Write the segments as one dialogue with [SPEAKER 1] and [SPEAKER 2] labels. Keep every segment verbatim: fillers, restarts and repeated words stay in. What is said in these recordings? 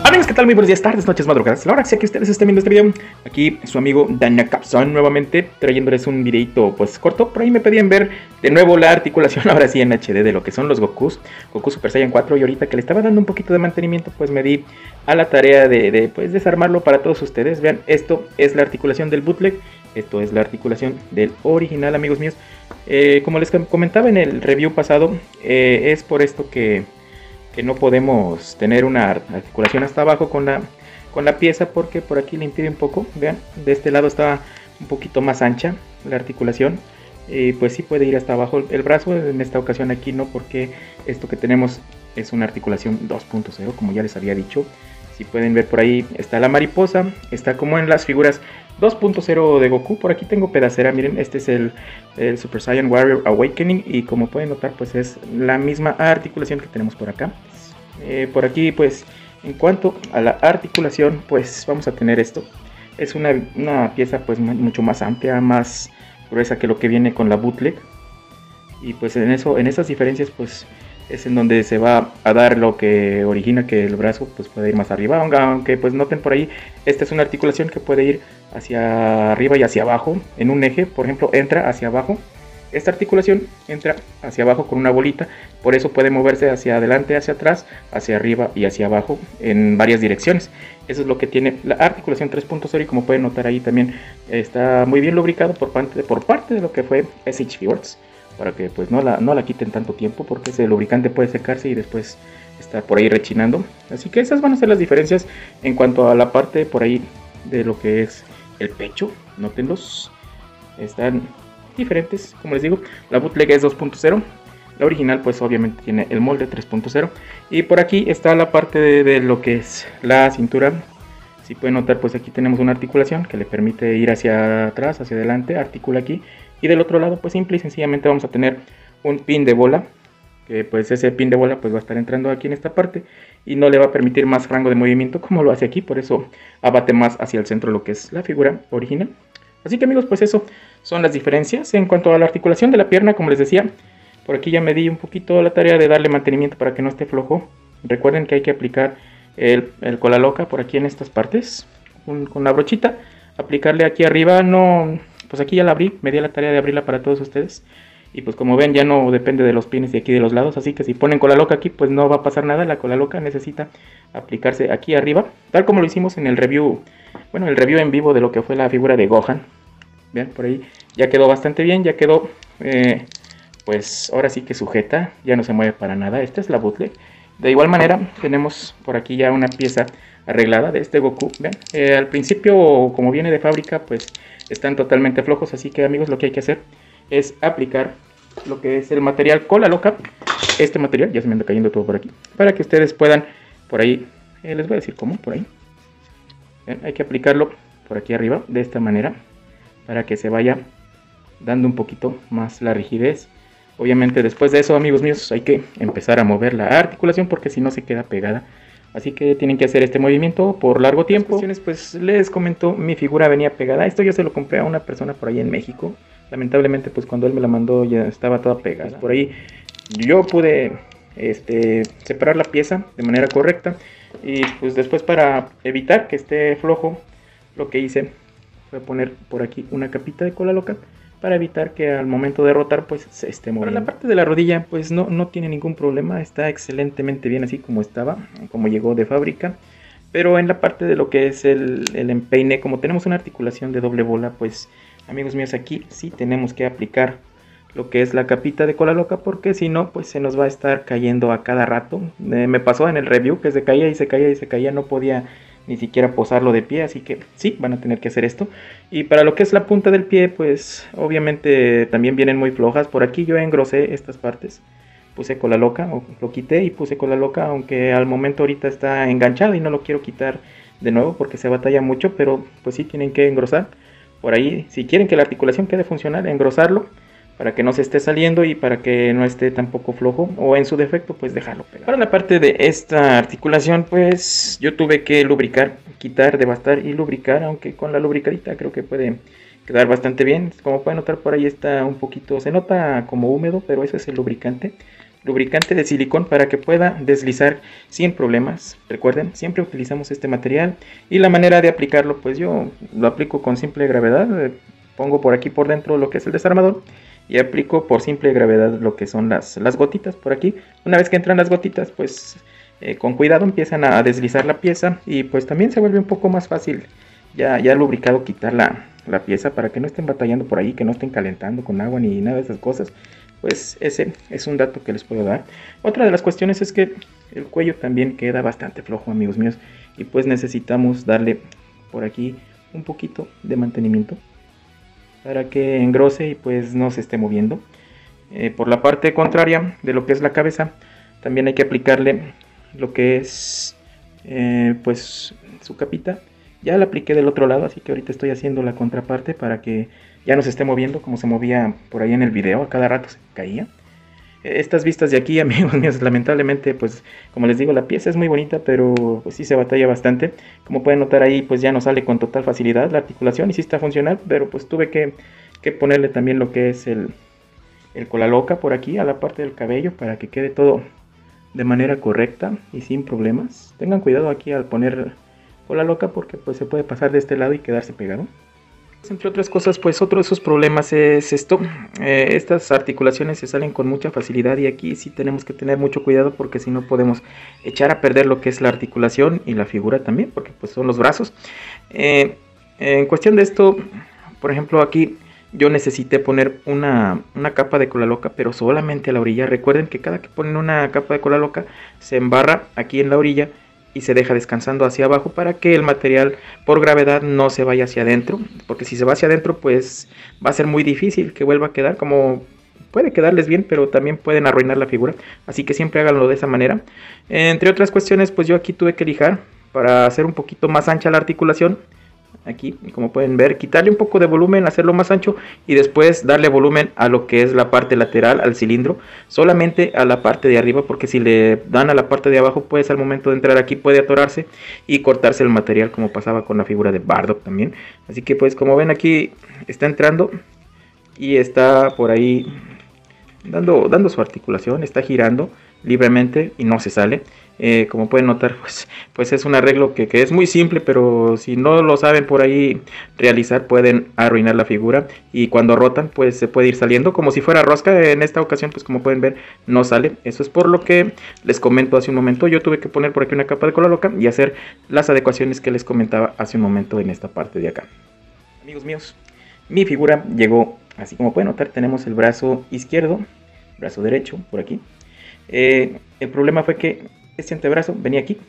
[SPEAKER 1] Amigos, ¿qué tal? Muy buenos días, tardes, noches, madrugadas. La hora que sea que ustedes estén viendo este video. Aquí su amigo Danacapson nuevamente trayéndoles un videito pues corto. Por ahí me pedían ver de nuevo la articulación, ahora sí en H D, de lo que son los Gokus Goku Super Saiyan cuatro. Y ahorita que le estaba dando un poquito de mantenimiento, pues me di a la tarea de, de pues desarmarlo para todos ustedes. Vean, esto es la articulación del bootleg. Esto es la articulación del original, amigos míos. eh, Como les comentaba en el review pasado, eh, es por esto que... que no podemos tener una articulación hasta abajo con la, con la pieza, porque por aquí le impide un poco. Vean, de este lado está un poquito más ancha la articulación, y pues sí puede ir hasta abajo el brazo. En esta ocasión aquí no, porque esto que tenemos es una articulación dos punto cero, como ya les había dicho. Si pueden ver, por ahí está la mariposa, está como en las figuras dos punto cero de Goku. Por aquí tengo pedacera, miren, este es el, el Super Saiyan Warrior Awakening, y como pueden notar pues es la misma articulación que tenemos por acá. Eh, por aquí pues en cuanto a la articulación pues vamos a tener esto. Es una, una pieza pues mucho más amplia, más gruesa que lo que viene con la bootleg, y pues en eso, en esas diferencias pues es en donde se va a dar lo que origina que el brazo pues puede ir más arriba. Aunque pues noten por ahí, esta es una articulación que puede ir hacia arriba y hacia abajo en un eje. Por ejemplo, entra hacia abajo, esta articulación entra hacia abajo con una bolita, por eso puede moverse hacia adelante, hacia atrás, hacia arriba y hacia abajo en varias direcciones. Eso es lo que tiene la articulación tres punto cero, y como pueden notar ahí también está muy bien lubricado por parte, por parte de lo que fue S H Figures, para que pues no la, no la quiten tanto tiempo, porque ese lubricante puede secarse y después estar por ahí rechinando. Así que esas van a ser las diferencias en cuanto a la parte por ahí de lo que es el pecho. Nótenlos, están diferentes. Como les digo, la bootleg es dos punto cero, la original pues obviamente tiene el molde tres punto cero, y por aquí está la parte de, de lo que es la cintura. Si pueden notar pues aquí tenemos una articulación que le permite ir hacia atrás, hacia adelante, articula aquí, y del otro lado pues simple y sencillamente vamos a tener un pin de bola, que pues ese pin de bola pues va a estar entrando aquí en esta parte y no le va a permitir más rango de movimiento como lo hace aquí, por eso abate más hacia el centro lo que es la figura original. Así que amigos, pues eso son las diferencias. En cuanto a la articulación de la pierna, como les decía, por aquí ya me di un poquito la tarea de darle mantenimiento para que no esté flojo. Recuerden que hay que aplicar el, el cola loca por aquí en estas partes, con, con la brochita, aplicarle aquí arriba. No, pues aquí ya la abrí, me di la tarea de abrirla para todos ustedes. Y pues como ven ya no depende de los pines de aquí de los lados, así que si ponen cola loca aquí pues no va a pasar nada. La cola loca necesita aplicarse aquí arriba, tal como lo hicimos en el review, bueno, el review en vivo de lo que fue la figura de Gohan. Vean, por ahí ya quedó bastante bien, ya quedó eh, pues ahora sí que sujeta, ya no se mueve para nada. Esta es la bootleg. De igual manera tenemos por aquí ya una pieza arreglada de este Goku. Vean, eh, al principio como viene de fábrica pues están totalmente flojos, así que amigos lo que hay que hacer es aplicar lo que es el material cola loca. Este material, ya se me anda cayendo todo por aquí, para que ustedes puedan por ahí, eh, les voy a decir cómo, por ahí. Vean, hay que aplicarlo por aquí arriba de esta manera, para que se vaya dando un poquito más la rigidez. Obviamente después de eso, amigos míos, hay que empezar a mover la articulación, porque si no se queda pegada. Así que tienen que hacer este movimiento por largo tiempo. Pues les comento, mi figura venía pegada. Esto yo se lo compré a una persona por ahí en México. Lamentablemente pues cuando él me la mandó ya estaba toda pegada. Por ahí yo pude este, separar la pieza de manera correcta, y pues después, para evitar que esté flojo, lo que hice fue poner por aquí una capita de cola loca, para evitar que al momento de rotar pues se esté moviendo. Para la parte de la rodilla pues no, no tiene ningún problema, está excelentemente bien así como estaba, como llegó de fábrica. Pero en la parte de lo que es el, el empeine, como tenemos una articulación de doble bola, pues amigos míos aquí sí tenemos que aplicar lo que es la capita de cola loca, porque si no pues se nos va a estar cayendo a cada rato. Eh, me pasó en el review que se caía y se caía y se caía, no podía ni siquiera posarlo de pie, así que sí, van a tener que hacer esto. Y para lo que es la punta del pie, pues obviamente también vienen muy flojas. Por aquí yo engrosé estas partes, puse cola loca, o lo quité y puse cola loca, aunque al momento ahorita está enganchado y no lo quiero quitar de nuevo porque se batalla mucho, pero pues sí tienen que engrosar por ahí. Si quieren que la articulación quede funcional, engrosarlo para que no se esté saliendo y para que no esté tampoco flojo, o en su defecto pues dejarlo pegado. Para la parte de esta articulación pues yo tuve que lubricar, quitar, devastar y lubricar, aunque con la lubricadita creo que puede quedar bastante bien. Como pueden notar por ahí está un poquito, se nota como húmedo, pero eso es el lubricante. lubricante de silicón para que pueda deslizar sin problemas. Recuerden, siempre utilizamos este material y la manera de aplicarlo, pues yo lo aplico con simple gravedad. Eh, pongo por aquí por dentro lo que es el desarmador y aplico por simple gravedad lo que son las, las gotitas por aquí. Una vez que entran las gotitas, pues eh, con cuidado empiezan a deslizar la pieza y pues también se vuelve un poco más fácil ya, ya lubricado quitar la, la pieza para que no estén batallando por ahí, que no estén calentando con agua ni nada de esas cosas. Pues ese es un dato que les puedo dar. Otra de las cuestiones es que el cuello también queda bastante flojo, amigos míos, y pues necesitamos darle por aquí un poquito de mantenimiento para que engrose y pues no se esté moviendo. Eh, por la parte contraria de lo que es la cabeza, también hay que aplicarle lo que es eh, pues su capita. Ya la apliqué del otro lado, así que ahorita estoy haciendo la contraparte para que ya no se esté moviendo como se movía por ahí en el video, a cada rato se caía. Estas vistas de aquí, amigos míos, lamentablemente, pues como les digo, la pieza es muy bonita, pero pues sí se batalla bastante. Como pueden notar ahí, pues ya no sale con total facilidad la articulación y sí está funcional, pero pues tuve que, que ponerle también lo que es el, el cola loca por aquí a la parte del cabello para que quede todo de manera correcta y sin problemas. Tengan cuidado aquí al poner cola loca porque pues se puede pasar de este lado y quedarse pegado. Entre otras cosas, pues otro de esos problemas es esto. Eh, estas articulaciones se salen con mucha facilidad y aquí sí tenemos que tener mucho cuidado porque si no podemos echar a perder lo que es la articulación y la figura también, porque pues son los brazos. Eh, en cuestión de esto, por ejemplo aquí yo necesité poner una, una capa de cola loca, pero solamente a la orilla. Recuerden que cada que ponen una capa de cola loca se embarra aquí en la orilla y se deja descansando hacia abajo para que el material por gravedad no se vaya hacia adentro, porque si se va hacia adentro pues va a ser muy difícil que vuelva a quedar. Como puede quedarles bien, pero también pueden arruinar la figura, así que siempre háganlo de esa manera. Entre otras cuestiones, pues yo aquí tuve que lijar para hacer un poquito más ancha la articulación. Aquí, como pueden ver, quitarle un poco de volumen, hacerlo más ancho y después darle volumen a lo que es la parte lateral, al cilindro, solamente a la parte de arriba, porque si le dan a la parte de abajo, pues al momento de entrar aquí puede atorarse y cortarse el material, como pasaba con la figura de Bardock también. Así que pues como ven aquí está entrando y está por ahí dando, dando su articulación, está girando libremente y no se sale. Eh, como pueden notar, pues, pues es un arreglo que, que es muy simple, pero si no lo saben por ahí realizar pueden arruinar la figura y cuando rotan pues se puede ir saliendo como si fuera rosca. En esta ocasión pues como pueden ver no sale. Eso es por lo que les comento hace un momento. Yo tuve que poner por aquí una capa de cola loca y hacer las adecuaciones que les comentaba hace un momento en esta parte de acá. Amigos míos, mi figura llegó así. Como pueden notar, tenemos el brazo izquierdo, brazo derecho por aquí. Eh, el problema fue que este antebrazo venía aquí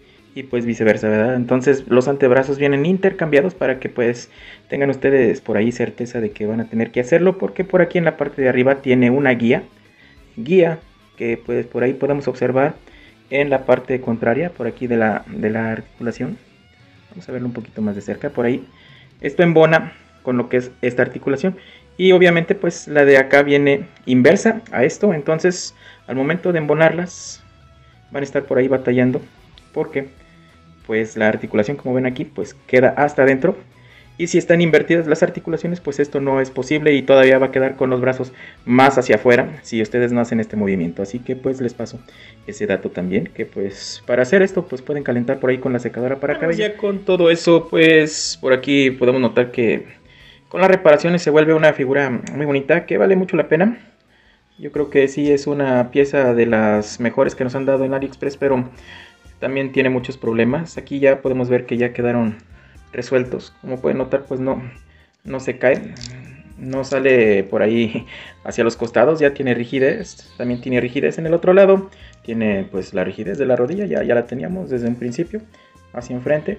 [SPEAKER 1] y pues viceversa, ¿verdad? Entonces los antebrazos vienen intercambiados para que pues tengan ustedes por ahí certeza de que van a tener que hacerlo, porque por aquí en la parte de arriba tiene una guía, guía que pues por ahí podemos observar en la parte contraria, por aquí de la, de la articulación. Vamos a verlo un poquito más de cerca, por ahí. Esto embona con lo que es esta articulación y obviamente pues la de acá viene inversa a esto, entonces al momento de embonarlas van a estar por ahí batallando porque pues la articulación, como ven aquí, pues queda hasta adentro, y si están invertidas las articulaciones pues esto no es posible y todavía va a quedar con los brazos más hacia afuera si ustedes no hacen este movimiento. Así que pues les paso ese dato también, que pues para hacer esto pues pueden calentar por ahí con la secadora para cabello. Ya con todo eso pues por aquí podemos notar que con las reparaciones se vuelve una figura muy bonita que vale mucho la pena. Yo creo que sí es una pieza de las mejores que nos han dado en AliExpress, pero también tiene muchos problemas. Aquí ya podemos ver que ya quedaron resueltos. Como pueden notar, pues no, no se cae, no sale por ahí hacia los costados, ya tiene rigidez. También tiene rigidez en el otro lado. Tiene pues la rigidez de la rodilla, ya, ya la teníamos desde un principio, hacia enfrente.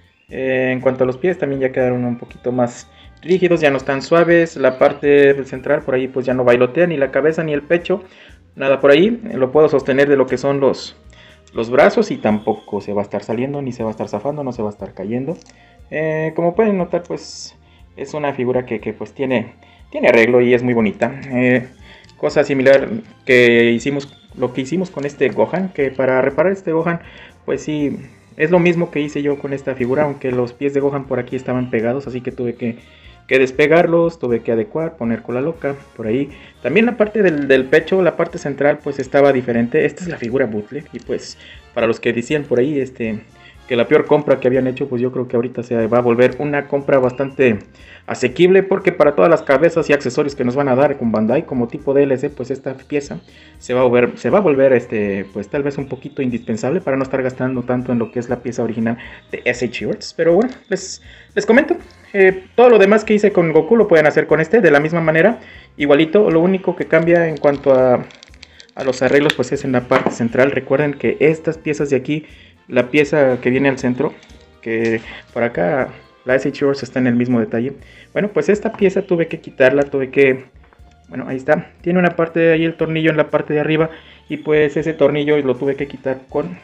[SPEAKER 1] Eh, en cuanto a los pies, también ya quedaron un poquito más rígidos, ya no están suaves. La parte central por ahí pues ya no bailotea, ni la cabeza ni el pecho, nada por ahí. Lo puedo sostener de lo que son los, los brazos y tampoco se va a estar saliendo, ni se va a estar zafando, no se va a estar cayendo. Eh, como pueden notar pues es una figura que, que pues tiene, tiene arreglo y es muy bonita. Eh, cosa similar que hicimos, lo que hicimos con este Gohan, que para reparar este Gohan pues sí es lo mismo que hice yo con esta figura, aunque los pies de Gohan por aquí estaban pegados, así que tuve que que despegarlos, tuve que adecuar, poner cola loca por ahí. También la parte del, del pecho, la parte central pues estaba diferente. Esta es la figura bootleg y pues para los que decían por ahí este que la peor compra que habían hecho, pues yo creo que ahorita se va a volver una compra bastante asequible, porque para todas las cabezas y accesorios que nos van a dar con Bandai como tipo D L C, pues esta pieza se va a volver, se va a volver este, pues tal vez un poquito indispensable para no estar gastando tanto en lo que es la pieza original de S H Words. Pero bueno, les, les comento, eh, todo lo demás que hice con Goku lo pueden hacer con este de la misma manera, igualito. Lo único que cambia en cuanto a, a los arreglos pues es en la parte central. Recuerden que estas piezas de aquí, la pieza que viene al centro, que por acá la S H Words está en el mismo detalle. Bueno, pues esta pieza tuve que quitarla, tuve que... Bueno, ahí está. Tiene una parte de ahí, el tornillo en la parte de arriba. Y pues ese tornillo lo tuve que quitar con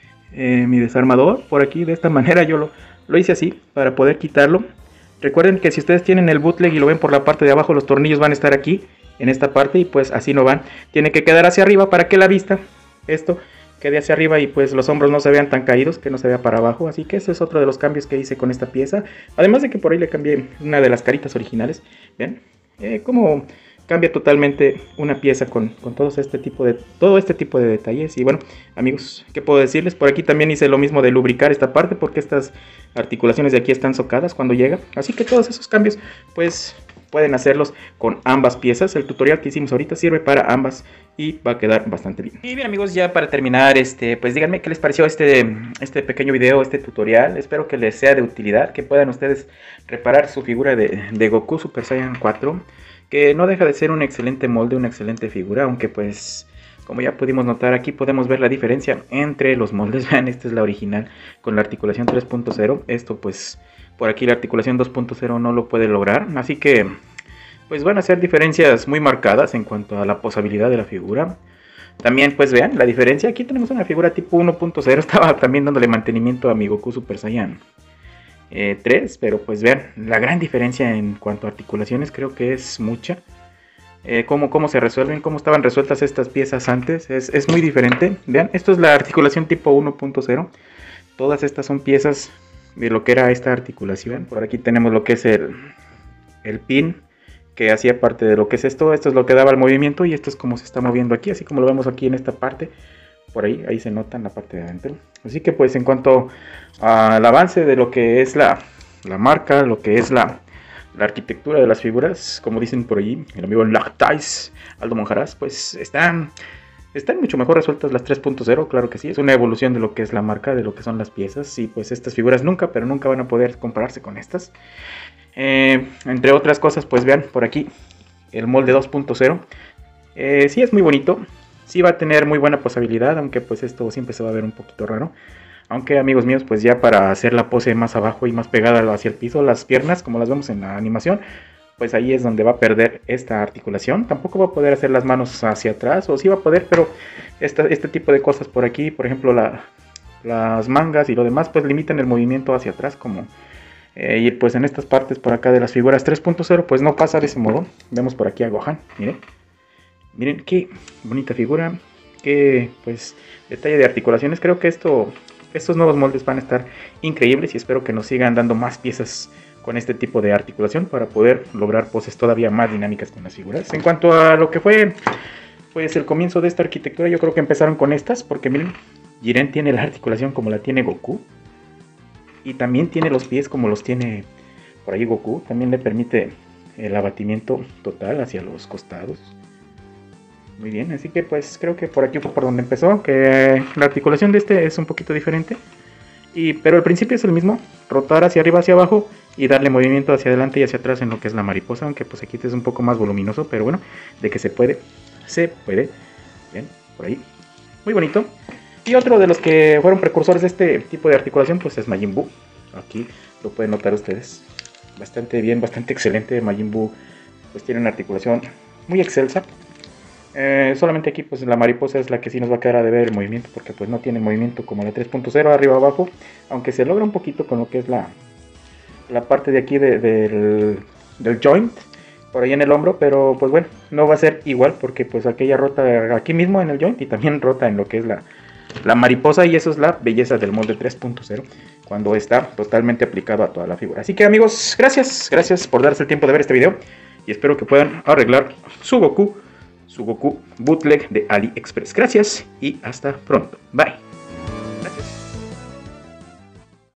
[SPEAKER 1] eh, mi desarmador. Por aquí, de esta manera yo lo, lo hice así, para poder quitarlo. Recuerden que si ustedes tienen el bootleg y lo ven por la parte de abajo, los tornillos van a estar aquí, en esta parte. Y pues así no van. Tiene que quedar hacia arriba para que la vista, esto... quede hacia arriba y pues los hombros no se vean tan caídos, que no se vea para abajo. Así que ese es otro de los cambios que hice con esta pieza. Además de que por ahí le cambié una de las caritas originales. Vean eh, cómo cambia totalmente una pieza con, con todo este tipo de todo este tipo de detalles. Y bueno, amigos, ¿qué puedo decirles? Por aquí también hice lo mismo de lubricar esta parte, porque estas articulaciones de aquí están socadas cuando llega. Así que todos esos cambios pues pueden hacerlos con ambas piezas. El tutorial que hicimos ahorita sirve para ambas y va a quedar bastante bien. Y bien, amigos, ya para terminar, este, pues díganme qué les pareció este, este pequeño video, este tutorial. Espero que les sea de utilidad, que puedan ustedes reparar su figura de, de Goku Super Saiyan cuatro, que no deja de ser un excelente molde, una excelente figura, aunque pues... como ya pudimos notar, aquí podemos ver la diferencia entre los moldes. Vean, esta es la original con la articulación tres punto cero. Esto pues por aquí la articulación dos punto cero no lo puede lograr. Así que pues van a ser diferencias muy marcadas en cuanto a la posabilidad de la figura. También pues vean la diferencia. Aquí tenemos una figura tipo uno punto cero. Estaba también dándole mantenimiento a mi Goku Super Saiyan eh, tres. Pero pues vean la gran diferencia en cuanto a articulaciones. Creo que es mucha. Eh, cómo, cómo se resuelven, cómo estaban resueltas estas piezas antes, es, es muy diferente. Vean, esto es la articulación tipo uno punto cero. Todas estas son piezas de lo que era esta articulación. Por aquí tenemos lo que es el, el pin, que hacía parte de lo que es esto. Esto es lo que daba el movimiento y esto es como se está moviendo aquí, así como lo vemos aquí en esta parte. Por ahí, ahí se nota en la parte de adentro. Así que pues en cuanto al avance de lo que es la, la marca, lo que es la... la arquitectura de las figuras, como dicen por allí, el amigo Lactais, Aldo Monjaraz, pues están, están mucho mejor resueltas las tres punto cero, claro que sí, es una evolución de lo que es la marca, de lo que son las piezas, y pues estas figuras nunca, pero nunca van a poder compararse con estas. Eh, entre otras cosas, pues vean por aquí, el molde dos punto cero, eh, sí es muy bonito, sí va a tener muy buena posabilidad, aunque pues esto siempre se va a ver un poquito raro. Aunque amigos míos, pues ya para hacer la pose más abajo y más pegada hacia el piso, las piernas, como las vemos en la animación, pues ahí es donde va a perder esta articulación. Tampoco va a poder hacer las manos hacia atrás, o sí va a poder, pero esta, este tipo de cosas por aquí, por ejemplo la, las mangas y lo demás, pues limitan el movimiento hacia atrás, como eh, y pues en estas partes por acá de las figuras tres punto cero, pues no pasa de ese modo. Vemos por aquí a Gohan, miren, miren qué bonita figura, qué pues detalle de articulaciones. Creo que esto... estos nuevos moldes van a estar increíbles y espero que nos sigan dando más piezas con este tipo de articulación para poder lograr poses todavía más dinámicas con las figuras. En cuanto a lo que fue pues el comienzo de esta arquitectura, yo creo que empezaron con estas, porque miren, Jiren tiene la articulación como la tiene Goku y también tiene los pies como los tiene por ahí Goku. También le permite el abatimiento total hacia los costados. Muy bien, así que pues creo que por aquí fue por donde empezó, que la articulación de este es un poquito diferente, y, pero el principio es el mismo, rotar hacia arriba, hacia abajo y darle movimiento hacia adelante y hacia atrás en lo que es la mariposa, aunque pues aquí este es un poco más voluminoso, pero bueno, de que se puede, se puede. Bien, por ahí, muy bonito. Y otro de los que fueron precursores de este tipo de articulación pues es Majin Buu. Aquí lo pueden notar ustedes, bastante bien, bastante excelente. Majin Buu pues tiene una articulación muy excelsa. Eh, solamente aquí pues la mariposa es la que sí nos va a quedar a deber el movimiento, porque pues no tiene movimiento como la tres punto cero arriba abajo, aunque se logra un poquito con lo que es la, la parte de aquí de, de, del, del joint, por ahí en el hombro, pero pues bueno, no va a ser igual porque pues aquella rota aquí mismo en el joint y también rota en lo que es la, la mariposa, y eso es la belleza del molde tres punto cero, cuando está totalmente aplicado a toda la figura. Así que amigos, gracias, gracias por darse el tiempo de ver este video, y espero que puedan arreglar su Goku, su Goku bootleg de AliExpress. Gracias y hasta pronto. Bye.